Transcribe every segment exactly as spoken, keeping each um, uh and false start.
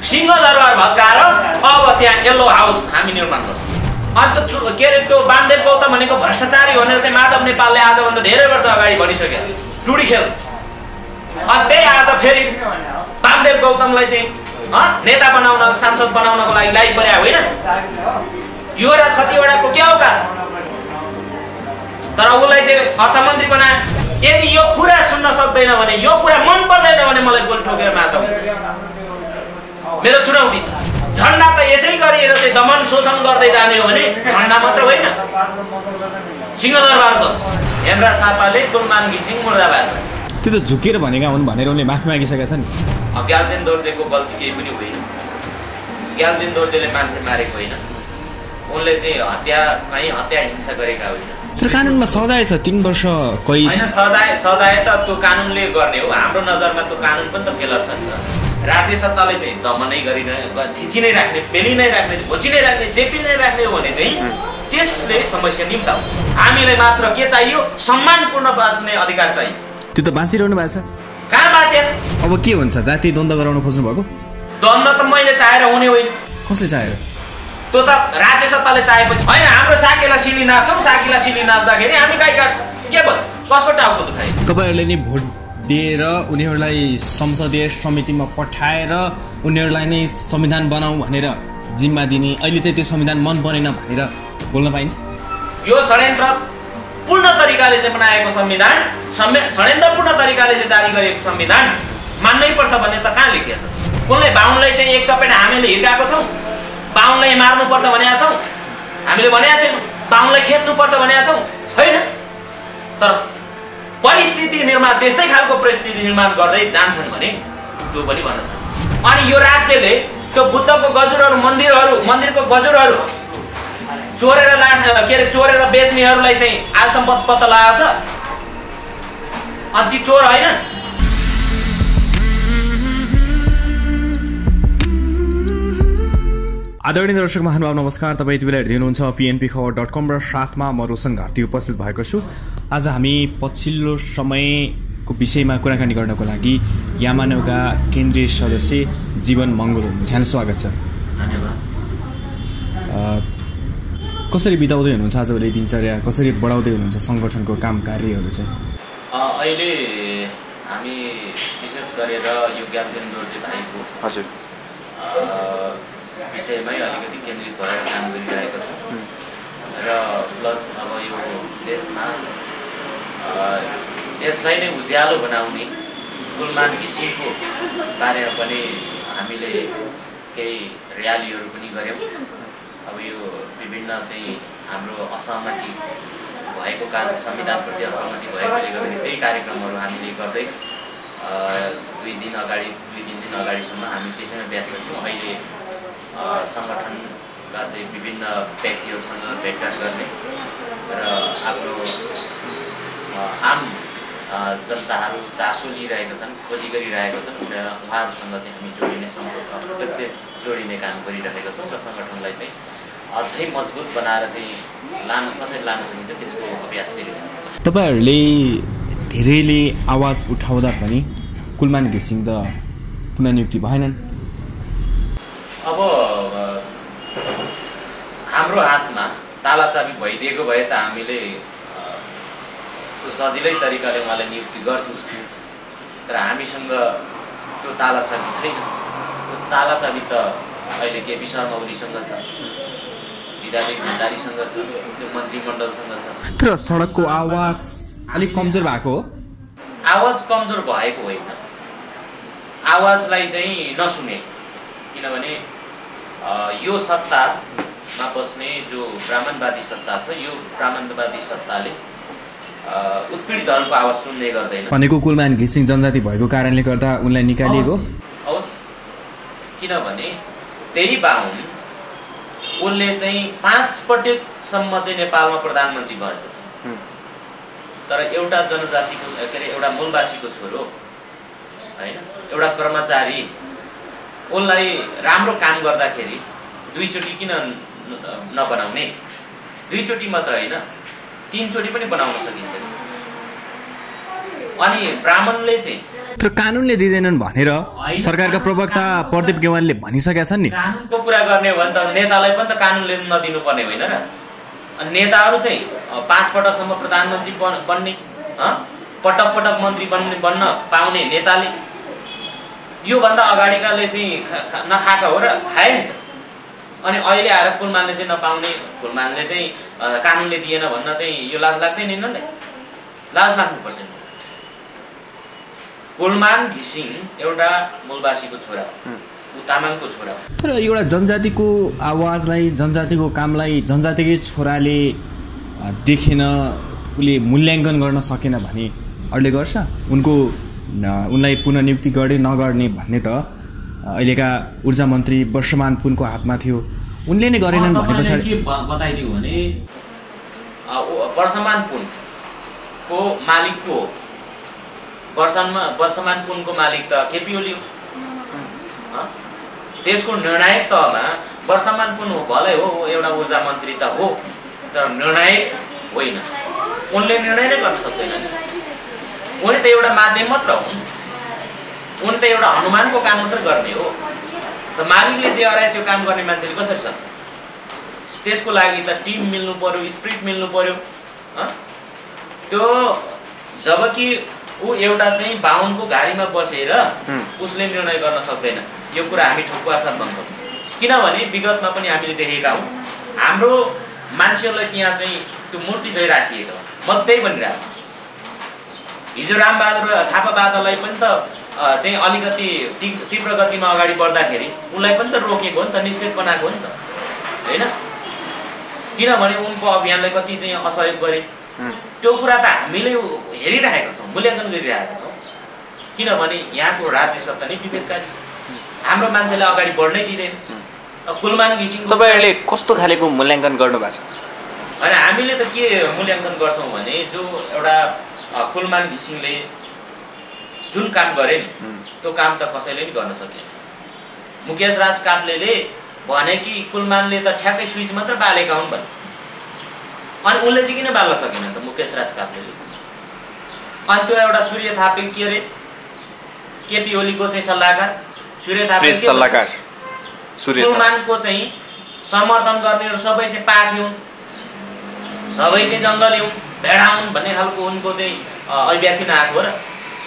सिंहदरबार भत्काएर अब त्यहाँ येल्लो हाउस हामी निर्माण गर्छौँ। अन्त के अरे त्यो वामदेव गौतम भनेको भ्रष्टाचारी भनेर चाहिँ माधव नेपालले आजभन्दा धेरै वर्ष अगाडि भनिसकेको छ, टुडी खेल। अनि त्यही आज फेरि वामदेव गौतमलाई चाहिँ नेता बनाउन, सांसद बनाउनको लागि लागि पर्या होइन। युवराज खतिवडाको के औकात, तर उसलाई चाहिँ अर्थमन्त्री बनायो। यदि यो कुरा सुन्न सक्दैन भने, यो कुरा मन पर्दैन भने मलाई गोल ठोकेर मार्दा हुन्छ। मेरो चुनौती छ। झन्डा त यसै गरिएर चाहिँ दमन शोषण गर्दै जाने हो भने झन्डा मात्र होइन, सिंहदरबार चल्छ। हेमराज थापाले कुलमान घिसिङ मुर्दाबाद त्यो त झुकेर भनेका हुन् भनेर उनले माफी मागिसकेका छन्। ग्याल्जेन दोर्जेको गल्ती केही पनि होइन। ग्याल्जेन दोर्जेले मान्छे मारेको होइन, उनले चाहिँ हत्या कहीँ हत्या हिंसा गरेका होइन। तर कानुनमा सजाय छ तीन वर्ष कैद होइन। सजाय सजाय त त्यो कानुनले गर्ने हो। हाम्रो नजरमा त्यो कानुन पनि त फेलर छ नि त। राज्य सत्ताले चाहिँ दमनै गरिरहे, खिची नै राख्ने, पेली नै राख्ने, घोची नै राख्ने, चेपी नै राख्ने हो भने चाहिँ त्यसले समस्या निम्ताउँछ। हामीलाई मात्र के चाहियो? सम्मानपूर्ण बाँच्ने अधिकार चाहियो। त्यो त बाँचिरहनु भएको छ। कहाँ बाँचेछ? अब के हुन्छ? जातीय द्वन्द्व गराउन खोज्नु भएको? द्वन्द्व त मैले चाहेर हुने होइन। कसले चाहेर? त्यो त राज्य सत्ताले चाहेपछि होइन। हाम्रो साकेला सिली नाच्छौँ, साकेला सिली नाच्दाखेरि हामी गाई काट्छौँ। के भयो? कसको टाउको दुखाइ? तपाईँहरूले नि भोट दिएर उनीहरूलाई संसदीय समितिमा पठाएर उनीहरूलाई नै संविधान बनाऊ भनेर जिम्मा दिने, अहिले चाहिँ त्यो संविधान मन परेन भनेर बोल्न पाइन्छ? यो षड्यन्त्र पूर्ण तरिकाले चाहिँ बनाएको संविधान, षड्यन्त्रपूर्ण तरिकाले चाहिँ जारी गरिएको संविधान मान्नै पर्छ भन्ने त कहाँ लेखिएको छ? कुनले बाहुनलाई चाहिँ एक चपेट हामीले हिर्काएको छौँ? बाहुनलाई मार्नुपर्छ भनेका छौँ? हामीले भनेका छैनौँ। बाहुनलाई खेद्नुपर्छ भनेका छौँ? छैन। तर परिस्थिति निर्माण, त्यस्तै खालको परिस्थिति निर्माण गर्दै जान्छन् भने त्यो पनि भन्न सक्छ। अनि यो राज्यले त्यो बुद्धको गजुरहरू, मन्दिरहरू, मन्दिरको गजुरहरू चोरेर ला के अरे चोरेर बेच्नेहरूलाई चाहिँ आजसम्म पत्ता लगाएको छ। अनि ती चोर होइन। आदरणीय दर्शक महानुभाव नमस्कार। तपाईँ यति बेला हेर्दै हुनुहुन्छ पिएनपी खबर डट कम र साथमा म रोशन घार्ती उपस्थित भएको छु। आज हामी पछिल्लो समयको विषयमा कुराकानी गर्नको लागि यामानौका केन्द्रीय सदस्य जीवन मङ्गोल हुनुहुन्छ। यहाँलाई स्वागत छ। धन्यवाद। कसरी बिताउँदै हुनुहुन्छ आजभोलि दिनचर्या? कसरी बढाउँदै हुनुहुन्छ सङ्गठनको काम कार्यहरू चाहिँ? अहिले हामी विशेष गरेर यो ग्याल्जेन दोर्जे भाइको हजुर विषयमै अलिकति केन्द्रित भएर काम गरिरहेको छ र प्लस अब यो देशमा देशलाई नै उज्यालो बनाउने कुलमान घिसिङको बारेमा पनि हामीले केही र्यालीहरू पनि गऱ्यौँ। अब यो विभिन्न चाहिँ हाम्रो असहमति भएको कारण, संविधानप्रति असहमति भएकोले गर्दा त्यही कार्यक्रमहरू हामीले गर्दै दुई दिन अगाडि दुई तिन दिन अगाडिसम्म हामी त्यसैमा व्यस्त थियौँ। अहिले सङ्गठनका चाहिँ विभिन्न व्यक्तिहरूसँग भेटघाट गर्ने र आफ्नो आम जनताहरू चासो लिइरहेका छन्, खोजी गरिरहेका छन् र उहाँहरूसँग चाहिँ हामी जोडिने, सम्पर्क प्रत्यक्ष जोडिने काम गरिरहेका छौँ र सङ्गठनलाई चाहिँ अझै मजबुत बनाएर चाहिँ लान कसरी लान सकिन्छ त्यसको अभ्यास गरिरहेका छौँ। तपाईँहरूले धेरैले आवाज उठाउँदा पनि कुलमान घिसिङ त पुननियुक्ति भएनन्। अब हाम्रो हातमा तालाचाबी भइदिएको भए त हामीले त्यो सजिलै तरिकाले उहाँलाई नियुक्ति गर्थ्यौँ। तर हामीसँग त्यो तालाचाबी छैन। त्यो तालाचाबी त अहिले केपी शर्मा ओलीसँग छ, विद्यादेवी भण्डारीसँग छ, त्यो मन्त्रीमण्डलसँग छ। तर सडकको आवाज अलिक कमजोर भएको हो? आवाज कमजोर भएको होइन, आवाजलाई चाहिँ नसुने। किनभने यो सत्तामा बस्ने जो ब्राह्मणवादी सत्ता छ, यो ब्राह्मणवादी सत्ताले उत्पीडितहरूको आवाज सुन्ने गर्दैन। भनेको कुलमान घिसिङ जनजाति भएको कारणले गर्दा उनलाई निकालिएको? अवश्य। किनभने त्यही बाहुन उनले चाहिँ पाँच पटकसम्म चाहिँ नेपालमा प्रधानमन्त्री भएको छ। तर एउटा जनजातिको के अरे एउटा मूलवासीको छोरो होइन, एउटा कर्मचारी, उनलाई राम्रो काम गर्दाखेरि दुईचोटि किन नबनाउने? दुईचोटि मात्र होइन, तीनचोटि पनि बनाउन सकिन्छ। अनि ब्राह्मणले चाहिँ तर कानुनले दिँदैनन् भनेर सरकारका प्रवक्ता प्रदीप गेवालले भनिसकेका छन् नि। कानुनको कुरा गर्ने हो भने त नेतालाई पनि त कानुनले नदिनुपर्ने होइन र। अनि नेताहरू चाहिँ पाँच पटकसम्म प्रधानमन्त्री बन्ने, पटक पटक मन्त्री बन्ने बन्न पाउने नेताले योभन्दा अगाडिकाले चाहिँ नखाएका हो र खाए नि त। अनि अहिले आएर कुलमानले चाहिँ नपाउने, कुलमानले चाहिँ कानुनले दिएन भन्न चाहिँ यो लाज लाग्दैन नि, लाज लाग्नुपर्छ। कुलमान घिसिङ एउटा मूलवासीको छोरा हो, ऊ तामाङको छोरा हो। तर एउटा जनजातिको आवाजलाई, जनजातिको कामलाई जनजातिकै छोराले देखेन, उसले मूल्याङ्कन गर्न सकेन भने अरूले गर्छ? उनको उनलाई पुननियुक्ति गर्ने नगर्ने भन्ने त अहिलेका ऊर्जा मन्त्री वर्षमान पुनको हातमा थियो, उनले नै गरेनन् भने पछाडि के बताइदिउँ भने वर्षमान पुनको मालिक को हो? वर्षमा वर्षमान पुनको मालिक त केपी ओली हो। त्यसको निर्णायक तहमा वर्षमान पुन हो, भलै हो एउटा ऊर्जा मन्त्री त हो, तर निर्णायक होइन। उनले निर्णय नै गर्न सक्दैनन्, उनी त एउटा माध्यम मात्र हुन्, उनी त एउटा हनुमानको काम मात्र गर्ने हो। त मालिकले जे अराए त्यो काम गर्ने मान्छेले कसरी सक्छ? त्यसको लागि त टिम मिल्नु पर्यो, स्पिरिट मिल्नु पर्यो। त्यो जबकि ऊ एउटा चाहिँ बाहुनको घारीमा बसेर उसले निर्णय गर्न सक्दैन, यो कुरा हामी ठोकुवा साथ भन्छौँ। किनभने विगतमा पनि हामीले देखेका हौँ हाम्रो मान्छेहरूलाई यहाँ चाहिँ त्यो मूर्ति चाहिँ राखिएको हो। म त्यही भनिरहेको छु, हिजो रामबहादुर थापाबादलाई पनि त चाहिँ अलिकति तीव्र गतिमा अगाडि बढ्दाखेरि उनलाई पनि त रोकेको हो नि त, निश्चित बनाएको हो नि त, होइन? किनभने उनको अभियानलाई कति चाहिँ असहयोग गरे, त्यो कुरा त हामीले हेरिरहेका छौँ, मूल्याङ्कन गरिरहेका छौँ। किनभने यहाँको राज्य सत्ता नै विवेककारी छ, हाम्रो मान्छेले अगाडि बढ्नै दिँदैन। कुलमान घिसिङ तपाईँहरूले कस्तो खालेको मूल्याङ्कन गर्नु भएको छ? होइन, हामीले त के मूल्याङ्कन गर्छौँ भने जो एउटा कुलमान घिसिङले जुन काम गरे नि त्यो काम त कसैले नि गर्न सकेन। मुकेश राज काफ्लेले भने कि कुलमानले त ठ्याक्कै स्विच मात्र बालेका हुन् भने, अनि उनले चाहिँ किन बाल्न सकेन त मुकेश राज काफ्लेले? अनि त्यो एउटा सूर्य थापे के अरे केपी ओलीको चाहिँ सल्लाहकार सूर्य थापे सल्लाहकार कुलमानको चाहिँ समर्थन गर्नेहरू सबै चाहिँ पाखी हुन्, सबै चाहिँ जङ्गली हुन्, भेडा हुन् भन्ने खालको उनको चाहिँ अभिव्यक्ति नआएको र।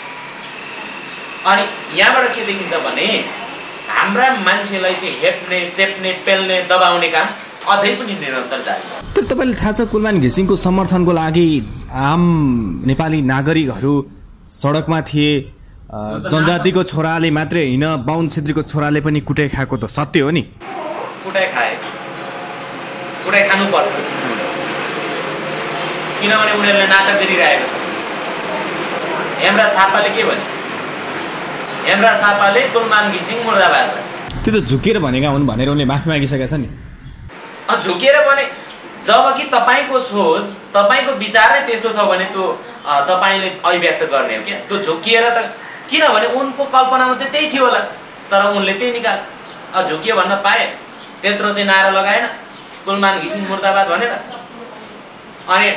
अनि यहाँबाट के देखिन्छ भने हाम्रा मान्छेलाई चाहिँ हेप्ने, चेप्ने, पेल्ने, दबाउने काम अझै पनि निरन्तर जारी छ। तर तपाईँले थाहा छ कुलमान घिसिङको समर्थनको लागि आम नेपाली नागरिकहरू सडकमा थिए, जनजातिको छोराले मात्रै होइन बाहुन छेत्रीको छोराले पनि कुटाइ खाएको त सत्य हो नि? कुटाइ खाए, कुटाइ खानुपर्छ, किनभने उनीहरूले नाटक गरिरहेको छ। हेमराज थापाले के भने? हेमराज थापाले कुलमान घिसिङ मुर्दाबाद भने, त्यो त झुकेर भनेका हुन् भनेर उनले माफी मागिसकेका छन् नि। झुकेर भने जबकि तपाईँको सोच, तपाईँको विचार नै त्यस्तो छ भने त्यो तपाईँले अभिव्यक्त गर्ने हो क्या। त्यो झुकिएर त, किनभने उनको कल्पनामा त त्यही थियो होला, तर उनले त्यही निकाल झुकियो भन्न पाए, त्यत्रो चाहिँ नारा लगाएन कुलमान घिसिङ मुर्दाबाद भनेर। अनि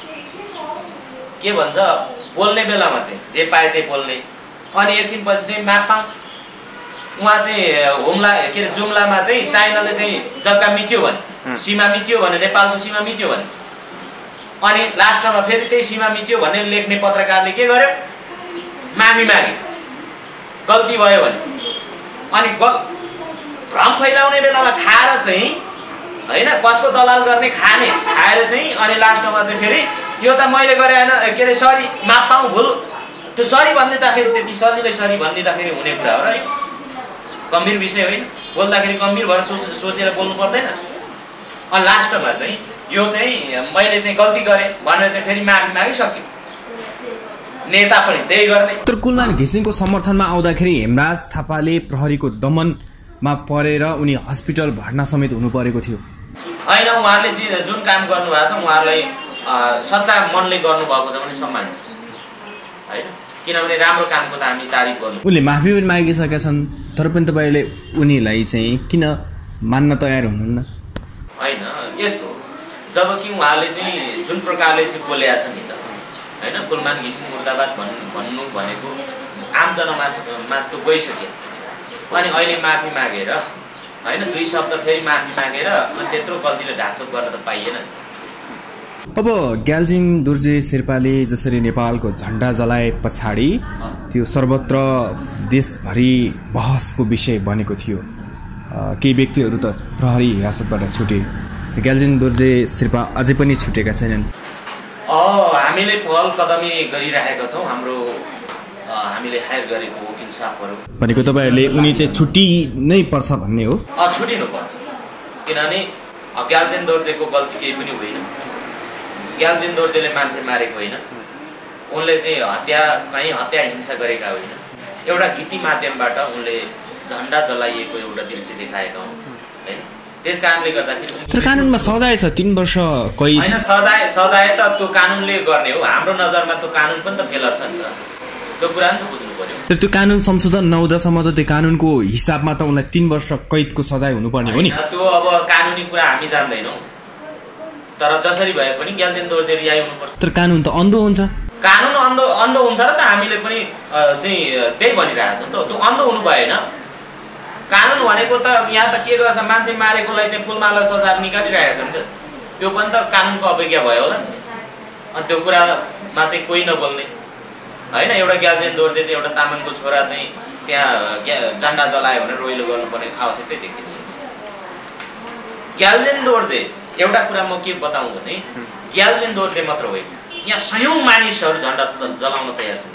के भन्छ बोल्ने बेलामा चाहिँ जे पाए त्यही बोल्ने, अनि एकछिनपछि चाहिँ माग पाऊँ उहाँ चाहिँ हुम्ला के अरे जुम्लामा चाहिँ चाइनाले चाहिँ जग्गा मिच्यो भने, सीमा मिच्यो भने, नेपालको सीमा मिच्यो भने, अनि लास्टमा फेरि त्यही सीमा मिच्यो भनेर लेख्ने पत्रकारले के गर्यो? माफी मागे गल्ती भयो भने। अनि भ्रम फैलाउने बेलामा खाएर चाहिँ होइन, कसको दलाल गर्ने खाने खाएर चाहिँ, अनि लास्टमा चाहिँ फेरि यो त मैले गरे होइन के अरे सरी माफ पाऊँ भुल, त्यो सरी भनिदिँदाखेरि त्यति सजिलै सरी भनिदिँदाखेरि हुने कुरा हो र, गम्भीर विषय होइन, बोल्दाखेरि गम्भीर भएर सोच सोचेर बोल्नु पर्दैन। अनि लास्टमा चाहिँ यो चाहिँ मैले चाहिँ गल्ती गरेँ भनेर चाहिँ फेरि माफी मागिसक्यो, नेता पनि त्यही गर्ने। तर कुलमान घिसिङको समर्थनमा आउँदाखेरि हेमराज थापाले प्रहरीको दमनमा परेर उनी हस्पिटल भर्ना समेत हुनु परेको थियो। होइन, उहाँहरूले जुन काम गर्नुभएको छ उहाँहरूलाई सच्चा मनले गर्नुभएको छ भने सम्मान छ, होइन? किनभने राम्रो कामको त हामी तारिफ गर्नु। उनले माफी पनि मागिसकेका छन्, तर पनि तपाईँले उनीलाई चाहिँ किन मान्न तयार हुनुहुन्न? होइन, यस्तो जबकि उहाँले चाहिँ जुन प्रकारले चाहिँ बोलेका छ नि त, होइन, कुलमान घिसिङ मुर्दाबाद भन्नु भन्नु भनेको आम जनमानसमा त्यो गइसकेको छ अनि अहिले माफी मागेर होइन दुई शब्द फेरि माफी मागेर अनि त्यत्रो गल्तीले ढाकछोप गर्न त पाइएन। अब ग्याल्जिङ दोर्जे शेर्पाले जसरी नेपालको झन्डा जलाए पछाडि त्यो सर्वत्र देशभरि बहसको विषय बनेको थियो। केही व्यक्तिहरू त प्रहरी हिरासतबाट छुटे, ग्याल्जिङ दोर्जे शेर्पा अझै पनि छुटेका छैनन्। हामीले पहल कदमी गरिरहेका छौँ। हाम्रो हामीले हायर गरेको वकिल साहबहरू भनेको तपाईँहरूले उनी चाहिँ छुट्टी नै पर्छ भन्ने हो? छुटिनुपर्छ, किनभने ग्याल्जिङ दोर्जेको गल्ती केही पनि होइन। ग्याल्जिङ दोर्जेले मान्छे मारेको होइन, उनले चाहिँ हत्या कहीँ हत्या हिंसा गरेका होइन। एउटा गीति माध्यमबाट उनले झन्डा जलाइएको एउटा दृश्य देखाएका हुन् होइन। त्यस कारणले गर्दाखेरि तर कानुनमा सजाय छ तीन वर्ष कैद होइन। सजाय सजाय त त्यो कानुनले गर्ने हो। हाम्रो नजरमा त्यो कानुन पनि त फेलर छ नि त, त्यो कुरा नि त बुझ्नु पर्यो। तर त्यो कानुन संशोधन नहुँदासम्म त त्यो कानुनको हिसाबमा त उनलाई तीन वर्ष कैदको सजाय हुनुपर्ने हो नि। त्यो अब कानुनी कुरा हामी जान्दैनौँ, तर जसरी भए पनि ग्याल्जिङ दोर्जे रिहाई हुनुपर्छ। तर कानुन त अन्धो हुन्छ। कानुन अन्धो अन्धो हुन्छ र त हामीले पनि चाहिँ त्यही भनिरहेको छौँ त, त्यो अन्धो हुनु भएन। कानुन भनेको त यहाँ त के गर्छ, मान्छे मारेकोलाई चाहिँ फुलमाला सजाय निकालिरहेको छ नि त, त्यो पनि त कानुनको अवज्ञा भयो होला नि। अनि त्यो कुरामा चाहिँ कोही नबोल्ने होइन। एउटा ग्याल्जिङ दोर्जे चाहिँ एउटा तामाङको छोरा चाहिँ त्यहाँ झन्डा जलायो भनेर रोइलो गर्नुपर्ने आवश्यकतै देखिन्छ। ग्याल्जिङ दोर्जे एउटा कुरा म के बताउँ भने ग्याल्जिङ दोर्जे मात्र होइन, यहाँ सयौँ मानिसहरू झन्डा जलाउन तयार छन्।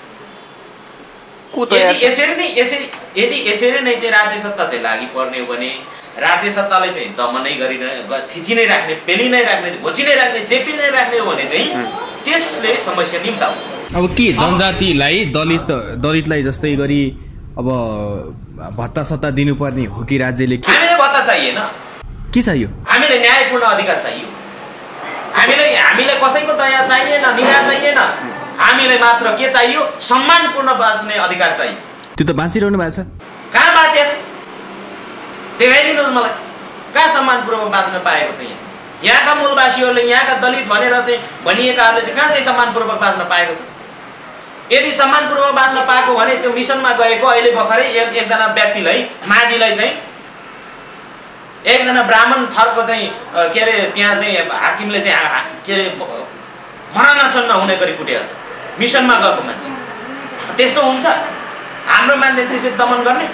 यदि यसरी नै यसरी यदि यसरी नै चाहिँ राज्य सत्ता चाहिँ लागि पर्ने हो भने राज्य सत्ताले चाहिँ दमनै गरि थिचि नै राख्ने, पेली नै राख्ने, घोची नै राख्ने, चेपी नै राख्ने हो भने चाहिँ त्यसले समस्या निम्ताउँछ। अब के जनजातिलाई दलित दलितलाई जस्तै गरी अब भत्ता सत्ता दिनुपर्ने हो कि राज्यले? हामीलाई भत्ता चाहिएन, के चाहियो? हामीलाई न्यायपूर्ण अधिकार चाहियो। हामीलाई हामीलाई कसैको दया चाहिएन, निरा चाहिएन। हामीलाई मात्र के चाहियो? सम्मानपूर्ण बाँच्ने अधिकार चाहियो। त्यो त बाँचिरहनु भएको छ। कहाँ बाँचेको छ देखाइदिनुहोस् मलाई, कहाँ सम्मानपूर्वक बाँच्न पाएको छ? यहाँ यहाँका मूलवासीहरूले, यहाँका दलित भनेर चाहिँ भनिएकाहरूले चाहिँ कहाँ चाहिँ सम्मानपूर्वक बाँच्न पाएको छ? यदि सम्मानपूर्वक बाँच्न पाएको भने त्यो मिसनमा गएको अहिले भर्खरै एक एकजना व्यक्तिलाई, माझीलाई चाहिँ एकजना ब्राह्मण थरको चाहिँ के अरे त्यहाँ चाहिँ हाकिमले चाहिँ के अरे मरणासन्न हुने गरी कुटेको छ मिसनमा गएको मान्छे। त्यस्तो हुन्छ? हाम्रो मान्छे त्यसरी दमन गर्ने?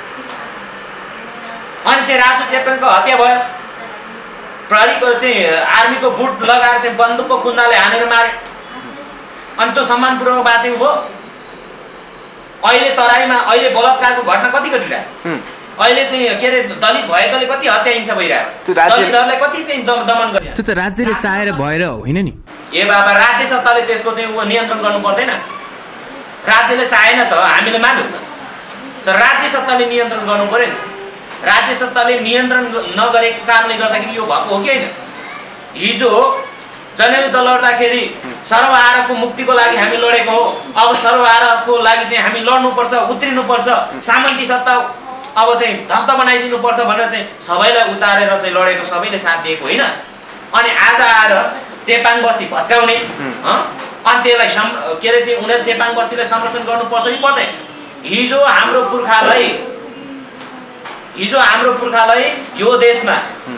अनि चाहिँ राजु चेतनको हत्या भयो, प्रहरीको चाहिँ आर्मीको बुट लगाएर चाहिँ बन्दुकको कुन्दाले हानेर मारे, अनि त्यो सम्मानपूर्वक बाँचेको भयो। अहिले तराईमा अहिले बलात्कारको घटना कति घटिरहेको छ? अहिले चाहिँ के अरे दलित भएकोले कति हत्या हिंसा भइरहेको छ, दलितहरूलाई कति चाहिँ दमन गरिरहेको छ। त्यो त राज्यले चाहेर भएर होइन नि। ए बाबा, राज्य सत्ताले त्यसको चाहिँ ऊ नियन्त्रण गर्नु पर्दैन? राज्यले चाहेन त हामीले मान्यौँ त, तर राज्य सत्ताले नियन्त्रण गर्नु पर्यो नि। राज्य सत्ताले नियन्त्रण नगरेको कारणले गर्दाखेरि यो भएको हो कि होइन? हिजो जनयुद्ध लड्दाखेरि सर्वहाराको मुक्तिको लागि हामी लडेको हो। अब सर्वहाराको लागि चाहिँ हामी लड्नुपर्छ, उत्रिनुपर्छ, सामन्ती सत्ता अब चाहिँ ध्वस्त बनाइदिनुपर्छ भनेर चाहिँ सबैलाई उतारेर चाहिँ लडेको, सबैले साथ दिएको होइन। अनि आज आएर चेपाङ बस्ती भत्काउने, अनि त्यसलाई सम् के अरे चाहिँ उनीहरू चेपाङ बस्तीलाई संरक्षण गर्नुपर्छ कि पर्दैन? हिजो हाम्रो पुर्खालाई हिजो हाम्रो पुर्खालाई यो देशमा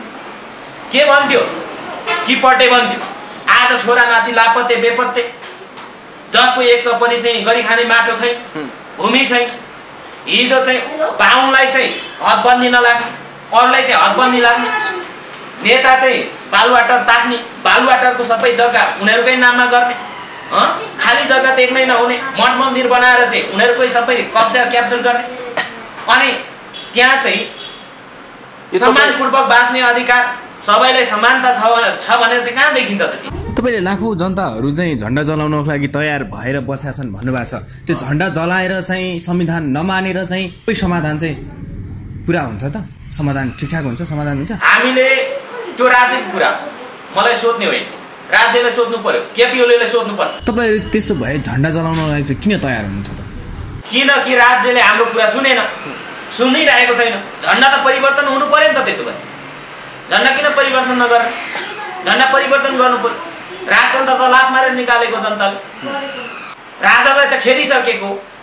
के भन्थ्यो कि पट्टे भन्थ्यो। आज छोरा नाति लापत्ते बेपत्ते, जसको एक चप्पनी चाहिँ गरी खाने माटो छैन, भूमि छैन। हिजो चाहिँ बाहुनलाई चाहिँ हदबन्दी नलाग्ने, अरूलाई चाहिँ हदबन्दी लाग्ने, नेता चाहिँ बालुवाटर ताक्ने, बालुवाटरको सबै जग्गा उनीहरूकै नाममा गर्ने, खाली जग्गा देख्नै नहुने, मठ मन्दिर बनाएर चाहिँ उनीहरूकै सबै कब्जा क्याप्चर गर्ने। अनि त्यहाँ चाहिँ सम्मानपूर्वक बाँच्ने अधिकार, सबैलाई समानता छ भनेर चाहिँ कहाँ देखिन्छ त? तपाईँले लाखौँ जनताहरू चाहिँ झन्डा जलाउनको लागि तयार भएर बसेका छन् भन्नुभएको छ। त्यो झन्डा जलाएर चाहिँ संविधान नमानेर चाहिँ कोही समाधान चाहिँ पुरा हुन्छ त? समाधान ठिकठाक हुन्छ? समाधान हुन्छ? हामीले त्यो राज्यको कुरा मलाई सोध्ने होइन, राज्यले सोध्नु पर्यो, केपी ओलीले सोध्नुपर्छ। तपाईँहरू त्यसो भए झन्डा जलाउनको लागि चाहिँ किन तयार हुनुहुन्छ त? किनकि राज्यले हाम्रो कुरा सुनेन, सुनिरहेको छैन। झन्डा त परिवर्तन हुनु पर्यो नि त। त्यसो भए झन्डा किन परिवर्तन नगर्ने? झन्डा परिवर्तन गर्नु पर्यो। राजतन्त्र त लात मारेर निकालेको जनताले, राजालाई त खेदिसकेको,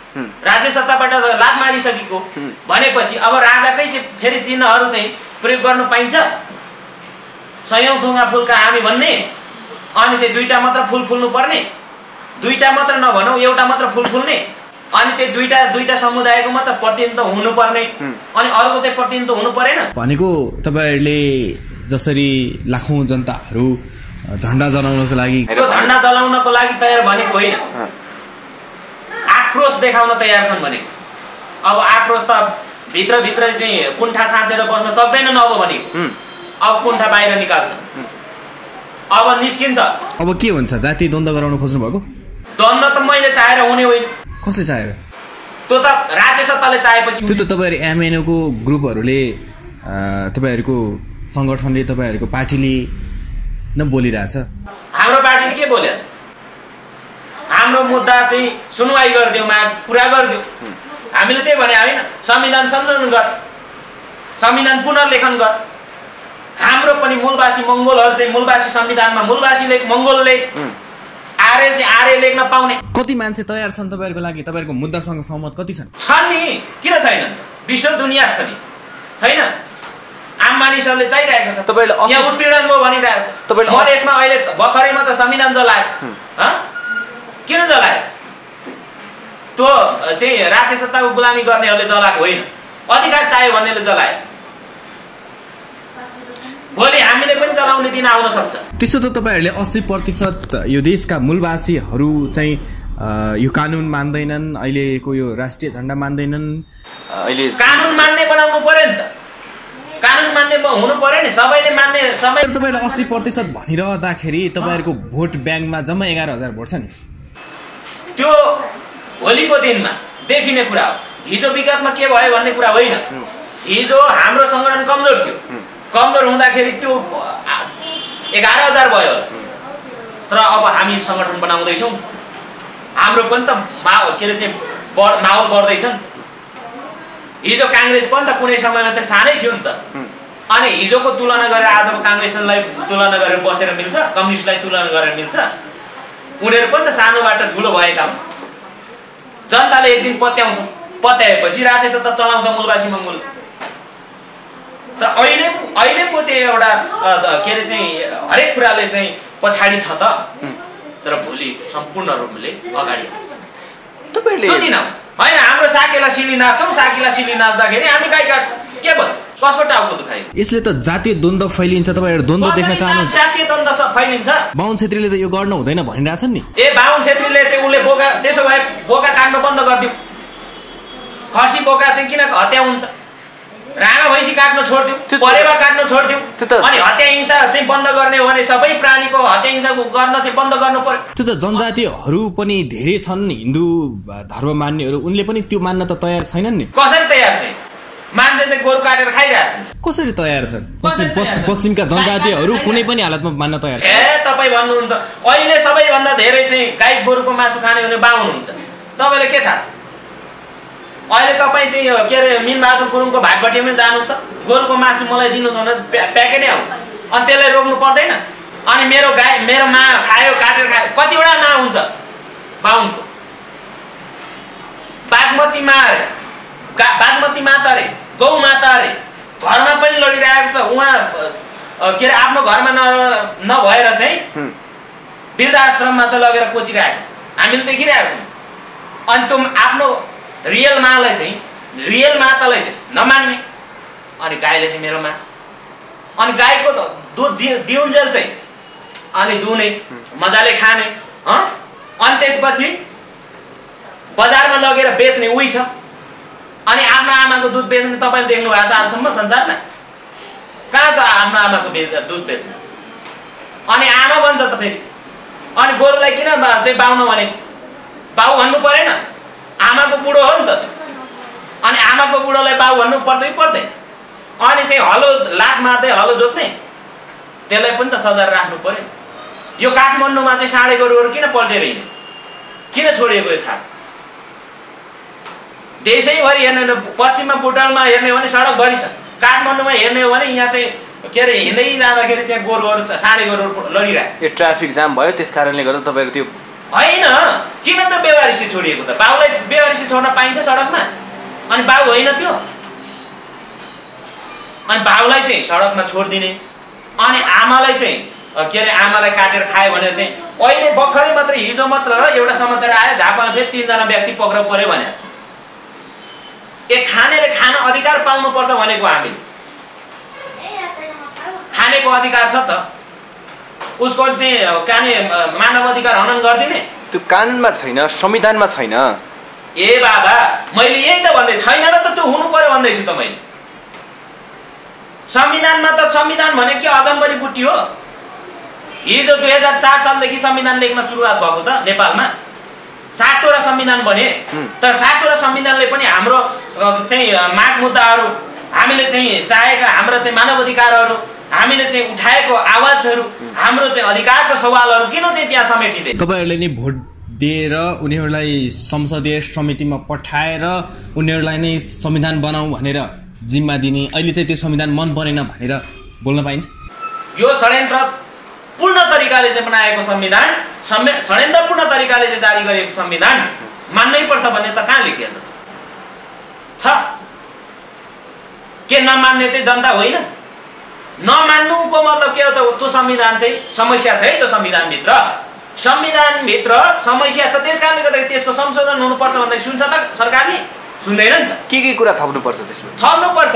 राज्य सत्ताबाट लात मारिसकेको भनेपछि अब राजाकै चाहिँ फेरि चिन्हहरू चाहिँ प्रयोग गर्न पाइन्छ? सयौं थुङ्गा फुलका हामी भन्ने अनि चाहिँ दुईटा मात्र फुल फुल्नु पर्ने, दुईटा मात्र नभनौँ एउटा मात्र फुल फुल्ने, अनि त्यो दुईटा दुईटा समुदायको मात्र प्रतिनिधित्व हुनुपर्ने अनि अरूको चाहिँ प्रतिनिधित्व हुनु परेन भनेको तपाईँहरूले जसरी लाखौँ जनताहरू झन्डा जलाउनको लागि त्यो झन्डा जलाउनको लागि तयार भनेको होइन, आक्रोश देखाउन तयार छन् भनेको। अब आक्रोश त भित्रभित्र चाहिँ कुण्ठा साँचेर बस्न सक्दैनन् अब भनेको, अब कुण्ठा बाहिर निकाल्छ, अब निस्किन्छ। अब के हुन्छ? जातीय द्वन्द्व गराउन खोज्नु भएको? द्वन्द्व त मैले चाहेर हुने होइन। कसले चाहेर? त्यो त राज्य सत्ताले चाहेपछि। त्यो त तपाईँहरू एमएनओको ग्रुपहरूले तपाईँहरूको सङ्गठनले तपाईँहरूको पार्टीले न बोलिरहेछ। हाम्रो पार्टीले के बोलेको छ? हाम्रो मुद्दा चाहिँ सुनवाई गरिदियो, माग पुरा गरिदियो। हामीले त्यही भने होइन, संविधान संशोधन गर, संविधान पुनर्लेखन गर। हाम्रो पनि मूलवासी मङ्गोलहरू चाहिँ मूलवासी संविधानमा मूलवासीले मङ्गोलले आर्य चाहिँ आर्य लेख्न पाउने। कति मान्छे तयार छन् तपाईँहरूको लागि? तपाईँहरूको मुद्दासँग सहमत कति छन्? छन् नि, किन छैन? विश्व दुनियाँ छ नि, छैन? आम मानिसहरूले चाहिरहेको छ। तपाईँले यहाँ उत्पीडन भयो भनिरहेको छ। तपाईँले म देशमा अहिले भर्खरै मात्र संविधान जलायो। किन जलायो? त्यो चाहिँ राज्य सत्ताको गुलामी गर्नेहरूले जलाएको होइन, अधिकार चाह्यो भन्नेले जलायो। भोलि हामीले पनि चलाउने दिन आउन सक्छ। त्यसो त तपाईँहरूले अस्सी प्रतिशत यो देशका मूलवासीहरू चाहिँ यो कानुन मान्दैनन्, अहिलेको यो राष्ट्रिय झन्डा मान्दैनन्। अहिले कानुन मान्ने बनाउनु पर्यो नि त, कानुन मान्ने हुनु पर्यो नि, सबैले मान्ने। सबै तपाईँले अस्सी प्रतिशत भनिरहँदाखेरि तपाईँहरूको भोट ब्याङ्कमा जम्मा एघार हजार भोट छ नि, त्यो भोलिको दिनमा देखिने कुरा हो। हिजो विगतमा के भयो भन्ने कुरा होइन। हिजो हाम्रो सङ्गठन कमजोर थियो, कमजोर हुँदाखेरि त्यो एघार हजार भयो, तर अब हामी सङ्गठन बनाउँदैछौँ। हाम्रो पनि त मा के अरे चाहिँ बढ माहौल बढ्दैछ नि। हिजो काङ्ग्रेस पनि त कुनै समयमा त सानै थियो नि त, अनि हिजोको तुलना गरेर आजको काङ्ग्रेसलाई तुलना गरेर बसेर मिल्छ? कम्युनिस्टलाई तुलना गरेर मिल्छ? उनीहरू पनि त सानोबाट ठुलो भएका हुन्। जनताले एक दिन पत्याउँछ, पत्याएपछि राज्य सत्ता चलाउँछ मूलवासी मङ्गोल। तर अहिले अहिलेको चाहिँ एउटा के अरे चाहिँ हरेक कुराले चाहिँ पछाडि छ त, तर भोलि सम्पूर्ण रूपले अगाडि आउँछ। तपाईँले त्यो दिन आउँछ होइन? हाम्रो साकेला सिली नाच्छौँ, साकेला सिली नाच्दाखेरि हामी गाई काट्छौँ, के भयो? कसको टाउको दुखायो? यसले त जातीय द्वन्द्व फैलिन्छ। तपाईँहरू द्वन्द्व देख्न चाहनुहुन्छ? जातीय द्वन्द्व सब फैलिन्छ। बाहुन छेत्रीले त यो गर्नु हुँदैन भनिरहेछन् नि। ए बाहुन छेत्रीले चाहिँ उसले बोका, त्यसो भए बोका काट्नु बन्द गरिदियो। खसी बोका चाहिँ किन हत्या हुन्छ? राँगा भैँसी काट्न छोडिदियो, परेवा काट्न छोडिदियो। अनि हत्या हिंसा चाहिँ बन्द गर्ने हो भने सबै प्राणीको हत्या हिंसा गर्न चाहिँ बन्द गर्नु पर्यो। त्यो त जनजातिहरू पनि धेरै छन्, हिन्दू धर्म मान्नेहरू, उनले पनि त्यो मान्न त तयार छैनन् नि। कसरी तयार छैन? मान्छे चाहिँ गोरु काटेर खाइरहेको छ। कसरी तयार छन्? पश्चिम पश्चिमका जनजातिहरू कुनै पनि हालतमा मान्न तयार छन्। ए तपाईँ भन्नुहुन्छ अहिले सबैभन्दा धेरै चाहिँ गाई गोरुको मासु खाने भने बाहुन हुन्छ। तपाईँले के थाहा छ? अहिले तपाईँ चाहिँ के अरे मिनबहादुर गुरुङको भाटबटीमै जानुहोस् त, गोरुको मासु मलाई दिनुहोस् भने प्याकेटै आउँछ, अनि त्यसलाई रोक्नु पर्दैन। अनि मेरो गाई मेरो मा खायो, काटेर खायो, कतिवटा मा हुन्छ बाहुनको? बागमती मा अरे, बागमती माता अरे, गौ माता अरे, घरमा पनि लडिरहेको छ। उहाँ के अरे आफ्नो घरमा न नभएर चाहिँ वृद्धाश्रममा चाहिँ लगेर कोचिरहेको छ, हामीले देखिरहेको छौँ। अनि त्यो आफ्नो रियल मालाई चाहिँ रियल मातालाई चाहिँ नमान्ने, अनि गाईले चाहिँ मेरो मा, अनि गाईको दुध दिउन्जेल चाहिँ अनि दुहुने मजाले खाने, अनि त्यसपछि बजारमा लगेर बेच्ने उही छ। अनि आफ्नो आमाको दुध बेच्ने तपाईँले देख्नु भएको छ आजसम्म संसारमा? कहाँ छ आफ्नो आमाको बेच दुध बेच्ने? अनि आमा भन्छ त फेरि। अनि गोरुलाई किन चाहिँ बाउन भने? बाउ भन्नु परेन? आमाको बुढो हो नि त। अनि आमाको बुढोलाई बाउ भन्नु पर्छ कि पर्दैन? अनि चाहिँ हलो लात मार्दै हलो जोत्ने, त्यसलाई पनि त सजाय राख्नु पर्यो। यो काठमाडौँमा चाहिँ साँडे गोरुहरू किन पल्टेर हिँड्ने? किन छोडिएको यो छाड? देशैभरि हेर्ने हो भने, पश्चिममा बुटलमा हेर्ने हो भने सडकभरि छ, काठमाडौँमा हेर्ने हो भने यहाँ चाहिँ के अरे हिँड्दै जाँदाखेरि चाहिँ गोरुहरू साँडे गोरुहरू लडिरहेको। यो ट्राफिक जाम भयो, त्यस कारणले गर्दा तपाईँहरू त्यो होइन किन त बेवारिसी छोडिएको त? बाउलाई बेवारिसी छोड्न पाइन्छ सडकमा? अनि बाउ होइन त्यो? अनि बाउलाई चाहिँ सडकमा छोडिदिने अनि आमालाई चाहिँ के अरे आमालाई काटेर खायो भनेर चाहिँ अहिले भर्खरै मात्र हिजो मात्र एउटा समाचार आयो झापामा फेरि तीनजना व्यक्ति पक्राउ पर्यो भनेको छ। ए खानेले खान अधिकार पाउनुपर्छ भनेको हामीले खानेको अधिकार छ त उसको चाहिँ काने मानव अधिकार हनन गरिदिने त्यो कानुनमा छैन, संविधानमा छैन। ए बाबा मैले यही त भन्दै छैन र त त्यो हुनु पर्यो भन्दैछु त मैले। संविधानमा त संविधान भने के अजम्बरी बुट्टी हो? हिजो दुई हजार चार सालदेखि संविधान लेख्न सुरुवात भएको त नेपालमा सातवटा संविधान बने तर सातवटा संविधानले पनि हाम्रो चाहिँ माग मुद्दाहरू हामीले चाहिँ चाहेका हाम्रो चाहिँ मानव अधिकारहरू हामीले चाहिँ उठाएको आवाजहरू हाम्रो चाहिँ अधिकारको सवालहरू किन चाहिँ त्यहाँ समेटिँदैन? तपाईहरुले नि भोट दिएर उनीहरूलाई संसदीय समितिमा पठाएर उनीहरूलाई नै संविधान बनाऊ भनेर जिम्मा दिने अहिले चाहिँ त्यो संविधान मन परेन भनेर बोल्न पाइन्छ? यो षड्यन्त्र पूर्ण तरिकाले चाहिँ बनाएको संविधान षड्यन्त्रपूर्ण तरिकाले चाहिँ जारी गरिएको संविधान मान्नै पर्छ भन्ने त कहाँ लेखिएको छ? के नमान्ने चाहिँ जनता होइन? नमान्नुको मतलब के हो त? त्यो संविधान चाहिँ समस्या छ है त्यो संविधानभित्र संविधानभित्र समस्या छ त्यस कारणले गर्दाखेरि त्यसको संशोधन हुनुपर्छ भन्दै सुन्छ त सरकारले? सुन्दैन नि त। के के कुरा थप्नुपर्छ त्यसमा? थप्नुपर्छ।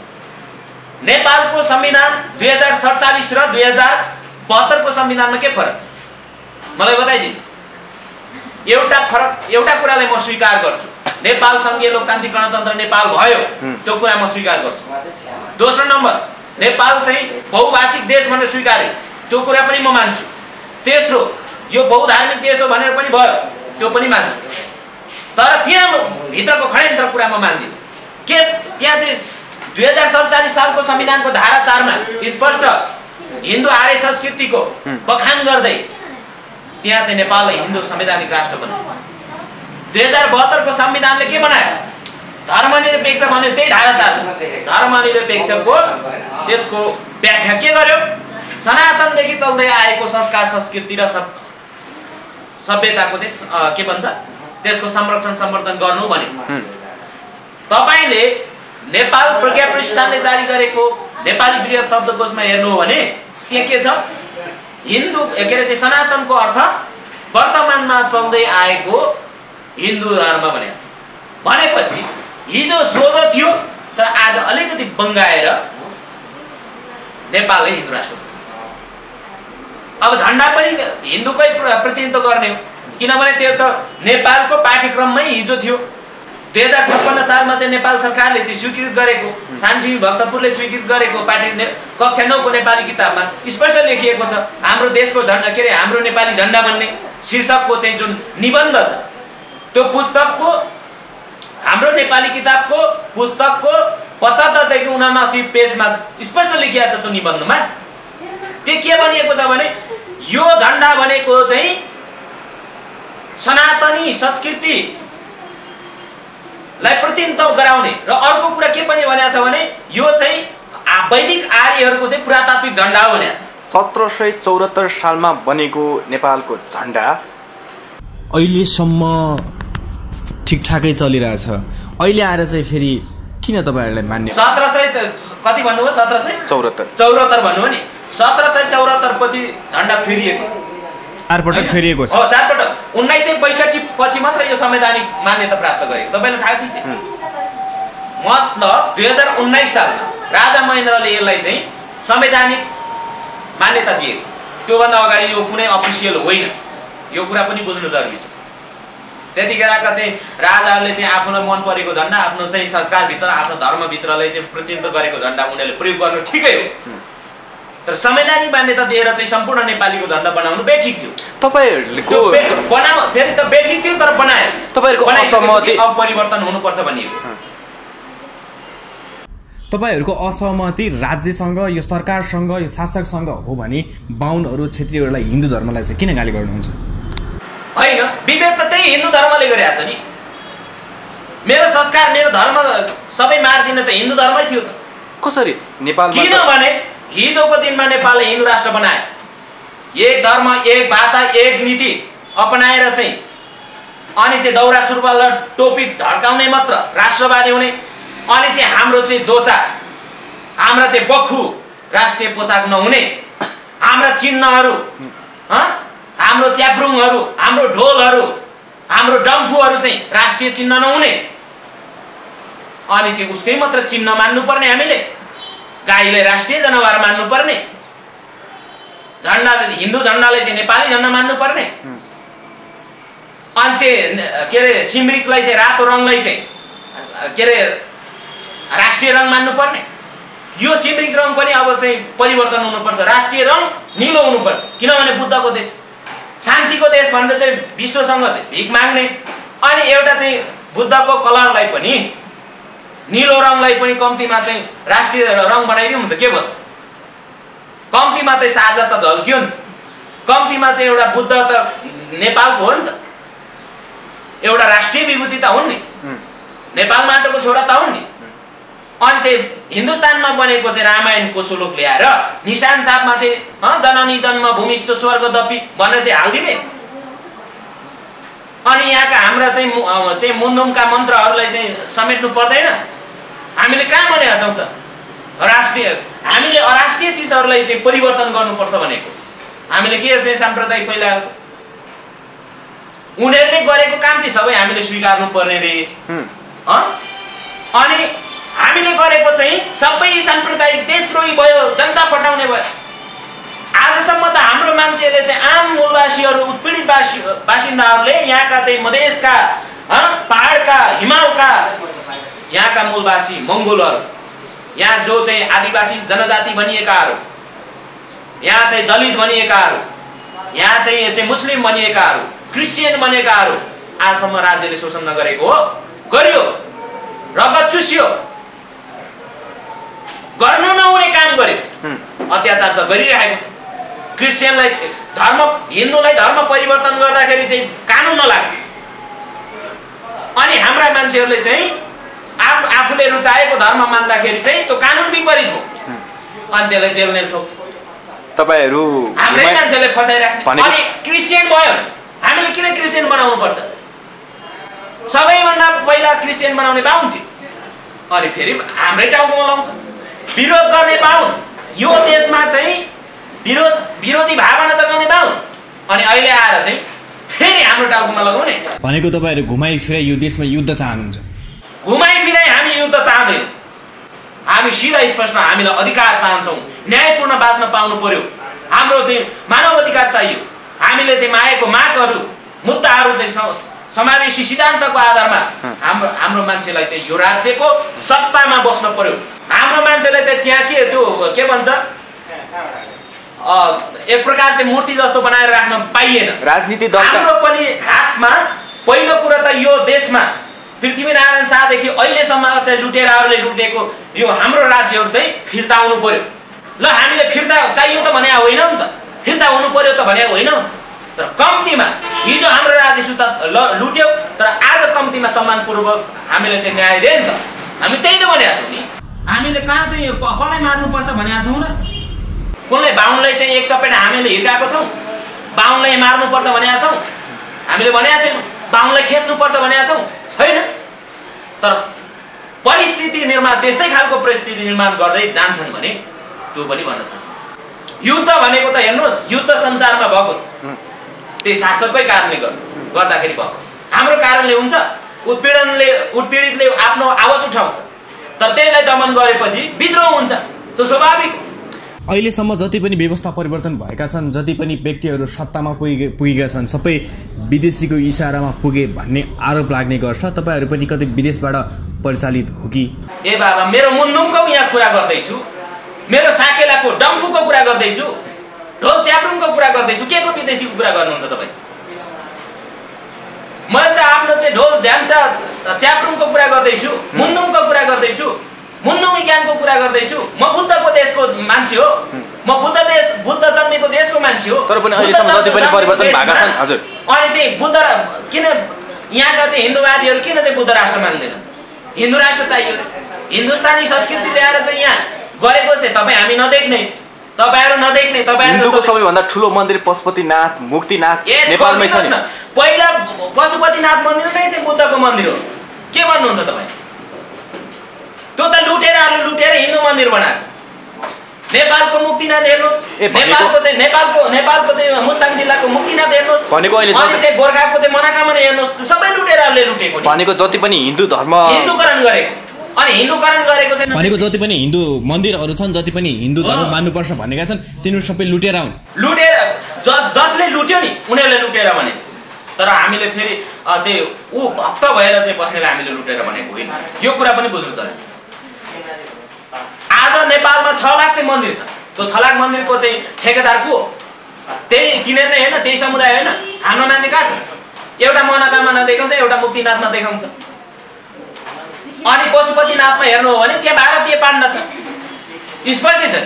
नेपालको संविधान दुई हजार सडचालिस र दुई हजार बहत्तरको संविधानमा के फरक छ मलाई बताइदिनुहोस्। एउटा फरक एउटा कुरालाई म स्वीकार गर्छु, नेपाल संघीय लोकतान्त्रिक गणतन्त्र नेपाल भयो त्यो कुरा म स्वीकार गर्छु। दोस्रो नम्बर नेपाल चाहिँ बहुभाषिक देश भनेर स्वीकारे त्यो कुरा पनि म मान्छु। तेस्रो यो बहुधार्मिक देश हो भनेर पनि भयो त्यो पनि मान्छु। तर त्यहाँ भित्रको षड्यन्त्र कुरा म मान्दिनँ। के त्यहाँ चाहिँ दुई हजार सडचालिस सालको संविधानको धारा चारमा स्पष्ट हिन्दू आर्य संस्कृतिको बखान गर्दै त्यहाँ चाहिँ नेपाललाई हिन्दू संवैधानिक राष्ट्र बनायो। दुई हजार बहत्तरको संविधानले के बनायो? धर्मनिरपेक्ष भन्यो त्यही धारा चार। धर्मनिरपेक्षको त्यसको व्याख्या के गर्यो? सनातनदेखि चल्दै आएको संस्कार संस्कृति र सब सभ्यताको चाहिँ के भन्छ त्यसको संरक्षण सम्वर्धन गर्नु भन्यो। तपाईले नेपाल प्रज्ञा प्रतिष्ठानले जारी गरेको नेपाली वृहत शब्दकोशमा हेर्नु हो भने के के छ? हिन्दू के अरे चाहिँ सनातनको अर्थ वर्तमानमा चल्दै आएको हिन्दू धर्म भनेको छ। भनेपछि हिजो सोझो थियो तर आज अलिकति बङ्गाएर नेपालले हिन्दू राष्ट्र बनाएको छ। अब झन्डा पनि हिन्दूकै प्रतिनिधित्व गर्ने हो किनभने त्यो त नेपालको पाठ्यक्रममै हिजो थियो। दुई हजार छप्पन्न सालमा चाहिँ नेपाल सरकारले चाहिँ स्वीकृत गरेको शान्ति भक्तपुरले स्वीकृत गरेको पाठ्य कक्षा नौको नेपाली किताबमा स्पष्ट लेखिएको छ हाम्रो देशको झन्डा के अरे हाम्रो नेपाली झन्डा भन्ने शीर्षकको चाहिँ जुन निबन्ध छ त्यो पुस्तकको हाम्रो नेपाली किताबको पुस्तकको पचहत्तरदेखि उनासी पेजमा स्पष्ट लेखिएको छ। त्यो निबन्धमा त्यो के भनिएको छ भने यो झन्डा भनेको चाहिँ सनातनी संस्कृति लाई प्रतिनिधित्व गराउने र अर्को कुरा के पनि भनेको छ भने यो चाहिँ वैदिक आर्यहरूको चाहिँ पुरातात्विक झन्डा हो भनेको छ। सत्र सय चौहत्तर सालमा बनेको नेपालको झन्डा अहिलेसम्म ठिकठाकै चलिरहेछ। अहिले आएर चाहिँ फेरि किन तपाईहरुलाई मान्ने? सत्र सय कति भन्नुभयो? सत्र सय चौहत्तर चौहत्तर भन्नुभयो नि। सत्र सय चौहत्तर पछि झन्डा फेरिएको छ। चारपटक फेरिएको छ। हो चारपटक। उन्नाइस सय पैँसठी पछि मात्र यो संवैधानिक मान्यता प्राप्त गरेको। तपाईलाई थाहा छ? मतलब दुई हजार उन्नाइस सालमा राजा महेन्द्रले यसलाई चाहिँ संवैधानिक मान्यता दिएको। त्योभन्दा अगाडि यो कुनै अफिसियल होइन। यो कुरा पनि बुझ्नु जरुरी छ। त्यतिखेरका चाहिँ राजाहरूले चाहिँ आफूलाई मन परेको झन्डा आफ्नो चाहिँ संस्कारभित्र आफ्नो धर्मभित्रलाई चाहिँ प्रतिनिधित्व गरेको झन्डा उनीहरूले प्रयोग गर्नु ठिकै हो तर संवैधानिक मान्यता दिएर चाहिँ सम्पूर्ण नेपालीको झन्डा बनाउनु बेठिक थियो। तपाईहरुको बनाउ फेरि त बेठिक थियो तर बनायो। तपाईहरुको असहमति अब परिवर्तन हुनुपर्छ भनिएको। तपाईहरुको असहमति राज्यसँग यो सरकारसँग यो शासकसँग हो भने बाहुनहरु क्षेत्रीहरुलाई हिन्दू धर्मलाई चाहिँ किन गाली गर्नुहुन्छ? हैन विभेद त त्यही हिन्दू धर्मले गरेछ नि। मेरो संस्कार मेरो धर्म सबै मार्दिन त हिन्दू धर्मै थियो त। कसरी नेपालमा? किनभने हिजोको दिनमा नेपालले हिन्दू राष्ट्र बनायो। एक धर्म एक भाषा एक नीति अपनाएर चाहिँ अनि चाहिँ दौरा सुरुवाल र टोपी ढल्काउने मात्र राष्ट्रवादी हुने, अनि चाहिँ हाम्रो चाहिँ दोचा, हाम्रा चाहिँ बख्खु राष्ट्रिय पोसाक नहुने, हाम्रा चिन्हहरू, हाम्रो च्याब्रुङहरू, हाम्रो ढोलहरू, हाम्रो डम्फुहरू चाहिँ राष्ट्रिय चिन्ह नहुने, अनि चाहिँ उसकै मात्र चिन्ह मान्नुपर्ने, हामीले गाईलाई राष्ट्रिय जनावर मान्नुपर्ने, झन्डा हिन्दू झन्डालाई चाहिँ नेपाली झन्डा मान्नुपर्ने, अनि चाहिँ के अरे सिमरिकलाई चाहिँ रातो रङलाई चाहिँ के अरे राष्ट्रिय रङ मान्नुपर्ने। यो सिमरिक रङ पनि अब चाहिँ परिवर्तन हुनुपर्छ, राष्ट्रिय रङ निलो हुनुपर्छ, किनभने बुद्धको देश, शान्तिको देश भनेर चाहिँ विश्वसँग चाहिँ भिख माग्ने, अनि एउटा चाहिँ बुद्धको कलरलाई पनि निलो रङलाई पनि कम्तीमा चाहिँ राष्ट्रिय रङ बनाइदिउँ त के भयो? कम्तीमा चाहिँ साझा त झल्क्यो नि, कम्तीमा चाहिँ एउटा बुद्ध त नेपालको हो नि त, एउटा राष्ट्रिय विभूति त हुन् नि, नेपाल माटोको छोरा त हुन् नि। अनि चाहिँ हिन्दुस्तानमा बनेको चाहिँ रामायणको श्लोक ल्याएर निशान छापमा चाहिँ जननी जन्मभूमिश्च स्वर्गदपि भनेर चाहिँ हालिदिने, अनि यहाँका हाम्रा चाहिँ चाहिँ मुन्दुमका मन्त्रहरूलाई चाहिँ समेट्नु पर्दैन। हामीले कहाँ भनेका छौँ त राष्ट्रिय, हामीले अराष्ट्रिय चिजहरूलाई चाहिँ परिवर्तन गर्नुपर्छ भनेको, हामीले के चाहिँ साम्प्रदायिक फैलाएको छ, उनीहरूले गरेको काम चाहिँ सबै हामीले स्वीकार्नु पर्ने रे। अनि हामीले गरेको चाहिँ सबै साम्प्रदायिक देशद्रोही भयो, जनता पठाउने भयो। आजसम्म त हाम्रो मान्छेहरूले चाहिँ आम मूलवासीहरू, उत्पीडित बासी बासिन्दाहरूले यहाँका चाहिँ मधेसका, पहाडका, हिमालका यहाँका मूलवासी मङ्गोलहरू, यहाँ जो चाहिँ आदिवासी जनजाति भनिएकाहरू, यहाँ चाहिँ दलित भनिएकाहरू, यहाँ चाहिँ चाहिँ मुस्लिम भनिएकाहरू, क्रिस्चियन बनेकाहरू आजसम्म राज्यले शोषण नगरेको हो, गर्यो, रगत चुस्यो, गर्नु नहुने काम गर्यो, अत्याचार त गरिरहेको छ। क्रिस्चियनलाई धर्म, हिन्दूलाई धर्म परिवर्तन गर्दाखेरि चाहिँ कानुन नलाग्यो, अनि हाम्रा मान्छेहरूले चाहिँ आफ आफूले रुचाएको धर्म मान्दाखेरि चाहिँ त्यो कानुन विपरीत हो, अनि त्यसलाई जेल नै ठोक्यो। तपाईहरु हाम्रै मान्छेले फसाइराख्ने, अनि क्रिस्चियन भयो हामीले किन क्रिस्चियन बनाउनु पर्छ? सबैभन्दा पहिला क्रिस्चियन बनाउने बाहुन थियो, अनि फेरि हाम्रै टाउकोमा लाउँछ। विरोध गर्ने बाहुन, यो देशमा चाहिँ विरोध विरोधी भावना जगाउने बाहुन, अनि अहिले आएर चाहिँ फेरि हाम्रो टाउकोमा लगाउने। भनेको तपाईहरु घुमाइ फिराइ यो देशमा युद्ध चाहनुहुन्छ? घुमाइ फिराइ हामी युद्ध चाहदैनौँ, हामी सिधा स्पष्ट हामीलाई अधिकार चाहन्छौँ, न्यायपूर्ण बाँच्न पाउनु पर्यो, हाम्रो चाहिँ मानव अधिकार चाहियो। हामीले चाहिँ मागेको मागहरू, मुद्दाहरू चाहिँ समावेशी सिद्धान्तको आधारमा हाम्रो हाम्रो मान्छेलाई चाहिँ यो राज्यको सत्तामा बस्न पर्यो। हाम्रो मान्छेलाई चाहिँ त्यहाँ के त्यो के भन्छ एक प्रकार चाहिँ मूर्ति जस्तो बनाएर राख्न पाइएन। राजनीति दल हाम्रो पनि हातमा पहिलो कुरा त यो देशमा पृथ्वीनारायण शाहदेखि अहिलेसम्म चाहिँ लुटेराहरूले लुटेको यो हाम्रो राज्यहरू चाहिँ फिर्ता आउनु पर्यो। ल हामीले फिर्ता चाहियो त भने होइनौँ नि त, फिर्ता हुनु पर्यो त भने होइनौँ, तर कम्तीमा हिजो हाम्रो राज्य सुता लुट्यो, तर आज कम्तीमा सम्मानपूर्वक हामीले चाहिँ न्याय दियो नि त। हामी त्यही त भनेका छौँ नि, हामीले कहाँ चाहिँ कसलाई मार्नुपर्छ भनेका छौँ र? कसलाई बाहुनलाई चाहिँ एक चपेट हामीले हिर्काएको छौँ, बाहुनलाई मार्नुपर्छ भनेका छौँ? हामीले भनेका छैनौँ। बाहुनलाई खेद्नुपर्छ भनेका छौँ? छैन। तर परिस्थिति निर्माण, त्यस्तै खालको परिस्थिति निर्माण गर्दै जान्छन् भने त्यो पनि भन्न सक्छ। युद्ध भनेको त हेर्नुहोस्, युद्ध संसारमा भएको छ, त्यही शासककै कारणले गर्दाखेरि भएको छ। हाम्रो कारणले हुन्छ, उत्पीडनले उत्पीडितले आफ्नो आवाज उठाउँछ, तर त्यसलाई दमन गरेपछि विद्रोह हुन्छ, त्यो स्वाभाविक। अहिलेसम्म जति पनि व्यवस्था परिवर्तन भएका छन्, जति पनि व्यक्तिहरू सत्तामा पुगे पुगेका छन्, सबै विदेशीको इसारामा पुगे भन्ने आरोप लाग्ने गर्छ। तपाईँहरू पनि कतै विदेशबाट परिचालित हो कि? ए बाबा, मेरो मुन्दुमको यहाँ कुरा गर्दैछु, मेरो साकेलाको डम्फुको कुरा गर्दैछु, ढोल च्याब्रुङको कुरा गर्दैछु, के को विदेशीको कुरा गर्नुहुन्छ तपाईँ? मैले त आफ्नो चाहिँ ढोल झ्याम्टा च्याब्रुङको कुरा गर्दैछु, मुन्दुमको कुरा गर्दैछु, मुन्दुम ज्ञानको कुरा गर्दैछु। म बुद्धको देशको मान्छे हो, म बुद्ध देश बुद्ध जन्मेको देशको मान्छे हो। तर पनि अहिलेसम्म जति पनि परिवर्तन भएका छन् हजुर, अनि चाहिँ बुद्ध किन यहाँका चाहिँ हिन्दूवादीहरू किन चाहिँ बुद्ध राष्ट्र मान्दैन? हिन्दू राष्ट्र चाहियो, हिन्दुस्तानी संस्कृति ल्याएर चाहिँ यहाँ गरेको चाहिँ तपाईँ हामी नदेख्ने, तपाईहरु नदेख्ने तपाईहरु हिन्दूको सबैभन्दा ठुलो मन्दिर पशुपतिनाथ मुक्तिनाथ ए नेपालमै छ नि। पहिला पशुपतिनाथ मन्दिर नै चाहिँ बुद्धको मन्दिर हो। के भन्नुहुन्छ तपाई? त्यो त लुटेराले लुटेर हिन्दू मन्दिर बनाएको। नेपालको मुक्तिनाथ हेर्नुस्, नेपालको चाहिँ नेपालको नेपालको चाहिँ मुस्ताङ जिल्लाको मुक्तिनाथ हेर्नुस्, भनेको अहिले अनि चाहिँ गोरखाको चाहिँ मनोकामना हेर्नुस्, सबै लुटेराले लुटेको नि। भनेको जति पनि हिन्दू धर्म हिन्दूकरण गरेको, अनि हिन्दूकरण गरेको चाहिँ भनेको जति पनि हिन्दू मन्दिरहरू छन्, जति पनि हिन्दू धर्म मान्नुपर्छ भनेका छन्, तिनीहरू सबै लुटेर हुन्। लुटेर जसले लुट्यो नि उनीहरूले लुटेर भने, तर हामीले फेरि चाहिँ ऊ भक्त भएर चाहिँ बस्नेलाई हामीले लुटेर भनेको होइन। यो कुरा पनि बुझ्नु चाहिन्छ। आज नेपालमा छ लाख चाहिँ मन्दिर छ। त्यो छ लाख मन्दिरको चाहिँ ठेकेदार को हो? त्यही किनेर नै होइन, त्यही समुदाय होइन। हाम्रो मान्छे कहाँ छ? एउटा मनोकामना देखाउँछ, एउटा मुक्तिनाथमा देखाउँछ। अनि पशुपतिनाथमा हेर्नु हो भने त्यहाँ भारतीय पाण्डा छ, स्पष्टै छ।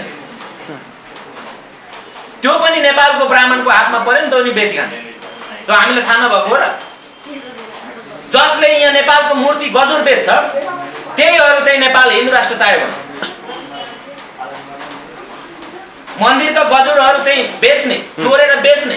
त्यो पनि नेपालको ब्राह्मणको हातमा पर्यो नि, त्यो नि बेची खान्छ। त्यो हामीलाई थाहा नभएको हो र? जसले यहाँ नेपालको मूर्ति गजुर बेच्छ त्यहीहरू चाहिँ नेपाल हिन्दू राष्ट्र चाह्यो भन्छ। मन्दिरका गजुरहरू चाहिँ बेच्ने, चोरेर बेच्ने,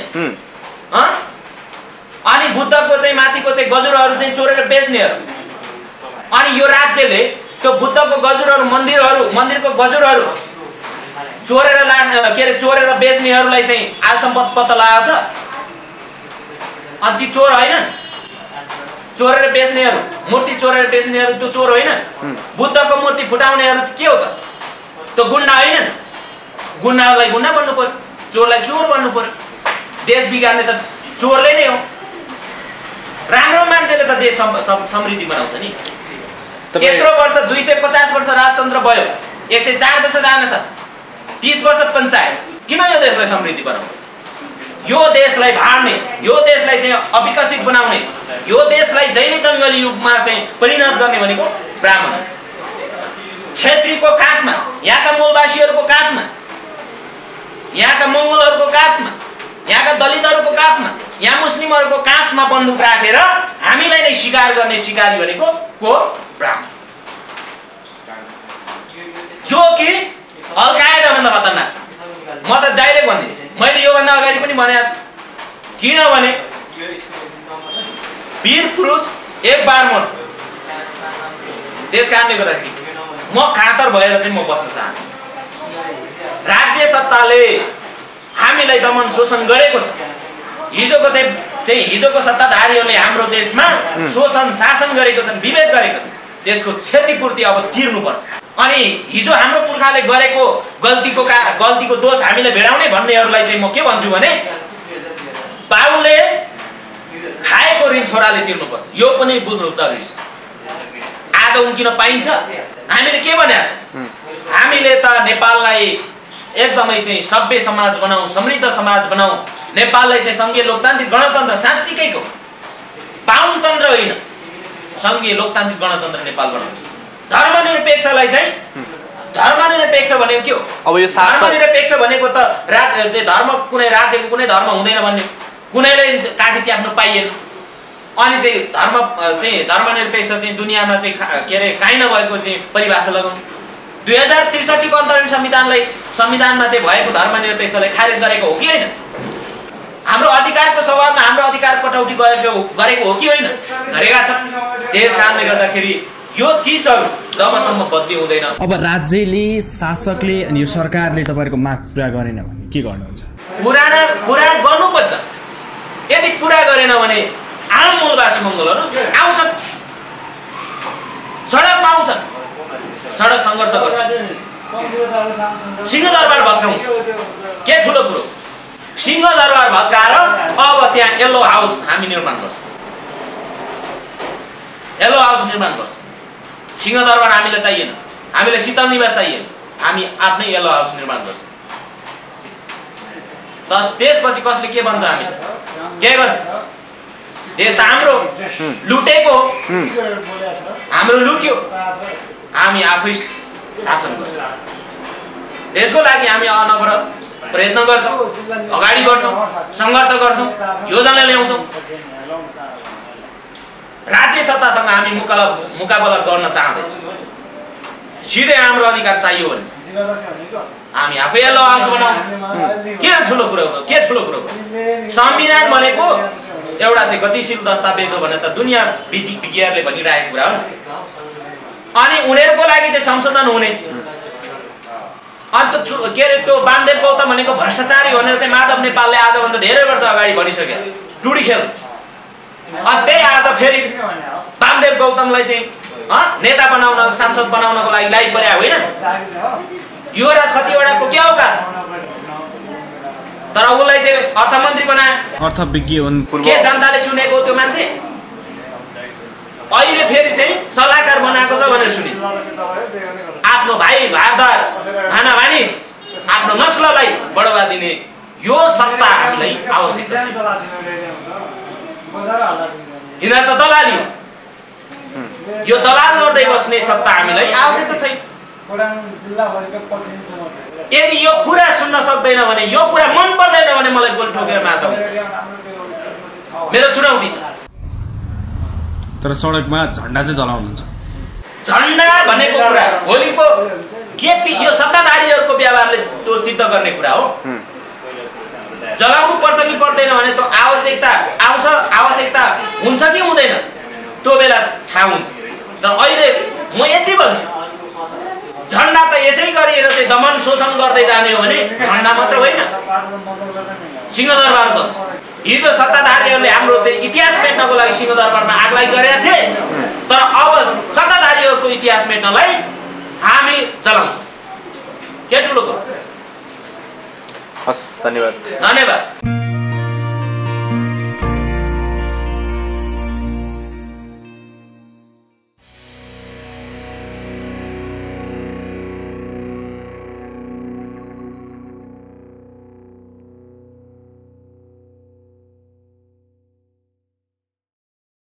अनि बुद्धको चाहिँ माथिको चाहिँ गजुरहरू चाहिँ चोरेर बेच्नेहरू। अनि यो राज्यले त्यो बुद्धको गजुरहरू मन्दिरहरू मन्दिरको गजुरहरू चोरेर ला के अरे चोरेर बेच्नेहरूलाई चाहिँ आजसम्म पत्ता लगाएको छ। अनि ती चोर होइनन्, चोरेर बेच्नेहरू, मूर्ति चोरेर बेच्नेहरू त्यो चोर होइन। बुद्धको मूर्ति फुटाउनेहरू के हो त? त्यो गुन्डा होइनन्। गुन्डालाई गुन्डा बन्नु पर्यो, चोरलाई चोर बन्नु पर्यो। देश बिगार्ने त चोरले नै हो। राम्रो मान्छेले त देश समृद्धि बनाउँछ नि। यत्रो वर्ष दुई सय पचास वर्ष राजतन्त्र भयो, एक सय चार वर्ष राणा शासन, तीस वर्ष पञ्चायत, किन यो देशलाई समृद्धि बनाउने? यो देशलाई भाड्ने, यो देशलाई चाहिँ अविकसित बनाउने, यो देशलाई जहिले जङ्गली युगमा चाहिँ परिणत गर्ने भनेको ब्राह्मण क्षेत्रीको काखमा, यहाँका मूलवासीहरूको काखमा, यहाँका मङ्गोलहरूको काखमा, यहाँका दलितहरूको काखमा, यहाँ मुस्लिमहरूको काखमा बन्दुक राखेर हामीलाई नै शिकार गर्ने शिकारी भनेको को? ब्राह्मण। जो कि अल-कायदा भन्दा खतरनाक छ। म त डाइरेक्ट भनिदिन्छु, मैले योभन्दा अगाडि पनि भनेको छु। किनभने वीर पुरुष एक बार मर्छ। त्यस कारणले गर्दाखेरि म कातर भएर चाहिँ म बस्न चाहन्छु। राज्य सत्ताले हामीलाई दमन शोषण गरेको छ। हिजोको चाहिँ चाहिँ हिजोको सत्ताधारीहरूले हाम्रो देशमा शोषण शासन गरेको छन्, विभेद गरेको छन्। त्यसको क्षतिपूर्ति अब तिर्नुपर्छ। अनि हिजो हाम्रो पुर्खाले गरेको गल्तीको का गल्तीको दोष हामीले भेडाउने भन्नेहरूलाई चाहिँ म के भन्छु भने बाबुले खाएको ऋण छोराले तिर्नुपर्छ। यो पनि बुझ्नु जरुरी छ। आज उम्किन पाइन्छ? हामीले के भनेको छ? हामीले त नेपाललाई एकदमै चाहिँ सभ्य समाज बनाऊ, समृद्ध समाज बनाऊ, नेपाललाई चाहिँ संघीय लोकतान्त्रिक गणतन्त्र, साँच्चीकैको बाहुनतन्त्र होइन, संघीय लोकतान्त्रिक गणतन्त्र नेपाल बनाऊ। धर्मनिरपेक्षलाई चाहिँ धर्मनिरपेक्ष भनेको के हो? अब यो धर्मनिरपेक्ष भनेको त राज्य चाहिँ धर्म कुनै राज्यको कुनै धर्म हुँदैन भन्ने, कुनैलाई काखी च्याप्नु पाइएन। अनि चाहिँ धर्म चाहिँ धर्मनिरपेक्ष चाहिँ दुनियाँमा चाहिँ के अरे काहीँ नभएको चाहिँ परिभाषा लगाउनु। दुई हजार त्रिसठीको अन्तरिम संविधानलाई संविधानमा चाहिँ भएको धर्मनिरपेक्षलाई खारेज गरेको हो कि होइन? हाम्रो अधिकारको सवालमा हाम्रो अधिकार कटौती गरेको गरेको हो कि होइन? गरेका छन्। त्यस कारणले गर्दाखेरि यो चिजहरू जबसम्म बदली हुँदैन। अब राज्यले, शासकले अनि यो सरकारले तपाईँको माग पुरा गरेन भने के गर्नुहुन्छ? पुराना पुरा गर्नुपर्छ। यदि पुरा गरेन भने आम मूलवासी मङ्गोलहरू आउँछन्, सडकमा आउँछन्, सडक सङ्घर्ष गर्छ, सिंहदरबार भत्काउँछ। के ठुलो कुरो? सिंहदरबार भत्काएर अब त्यहाँ येल्लो हाउस हामी निर्माण गर्छौँ। येल्लो हाउस निर्माण गर्छौँ। सिंहदरबार हामीलाई चाहिएन, हामीलाई शीतल निवास चाहिएन, हामी आफ्नै येल्लो हाउस निर्माण गर्छौँ। तस त्यसपछि कसले के भन्छ? हामी के गर्छ? देश त हाम्रो लुटेको, हाम्रो लुट्यो, हामी आफै शासन गर्छौँ। देशको लागि हामी अनवरत प्रयत्न गर्छौँ, अगाडि बढ्छौँ, सङ्घर्ष गर्छौँ, योजना ल्याउँछौँ। राज्य सत्तासँग हामी मुकाबला मुकाबला गर्न चाहँदैन। सिधै हाम्रो अधिकार चाहियो भने हामी आफै ल आउँछ बनाउँछौँ। के ठुलो कुरो हो के ठुलो कुरो हो संविधान भनेको एउटा चाहिँ गतिशील दस्तावेज हो भने त दुनियाँ विज्ञहरूले भनिरहेको कुरा हो नि। अनि उनीहरूको लागि चाहिँ संशोधन हुने अन्त के अरे त्यो वामदेव गौतम भनेको भ्रष्टाचारी भनेर चाहिँ माधव नेपालले आजभन्दा धेरै वर्ष अगाडि भनिसकेको छ टुडी खेल। अनि त्यही आज फेरि वामदेव गौतमलाई चाहिँ नेता बनाउन सांसद बनाउनको लागि लागि परे होइन। युवराज खतिवडाको के औकात तर उसलाई चाहिँ अर्थमन्त्री बनायो। अर्थविज्ञ हुन् के जनताले चुनेको त्यो मान्छे अहिले फेरि चाहिँ सल्लाहकार बनाएको छ भनेर सुनिन्छ। आफ्नो भाइ भारदार भाना भानिज आफ्नो नस्ललाई बढावा दिने यो सत्ता हामीलाई आवश्यक छ। यिनीहरू त दलाली हो। यो दलाल गर्दै बस्ने सत्ता हामीलाई आवश्यक छैन। यदि यो कुरा सुन्न सक्दैन भने यो कुरा मन पर्दैन भने मलाई गोल ठोकेर मार्दा हुन्छ। मेरो चुनौती छ। तर सडकमा झन्डा चाहिँ जलाउनुहुन्छ। झन्डा भनेको कुरा भोलिको केपी यो सत्ताधारीहरूको व्यवहारले त्यो सिद्ध गर्ने कुरा हो। जलाउनु पर्छ कि पर्दैन भने त्यो आवश्यकता आउँछ आवश्यकता हुन्छ कि हुँदैन त्यो बेला थाहा हुन्छ। तर अहिले म यति भन्छु झन्डा त यसै गरिएर चाहिँ दमन शोषण गर्दै जाने हो भने झन्डा मात्र होइन सिंहदरबार चल्छ। हिजो सत्ताधारीहरूले हाम्रो चाहिँ इतिहास मेट्नको लागि सिंहदरबारमा आगलागी गरेका थिए तर अब सत्ताधारीहरूको इतिहास मेट्नलाई हामी चलाउँछौँ। के ठुलो कुरो। हस् धन्यवाद धन्यवाद।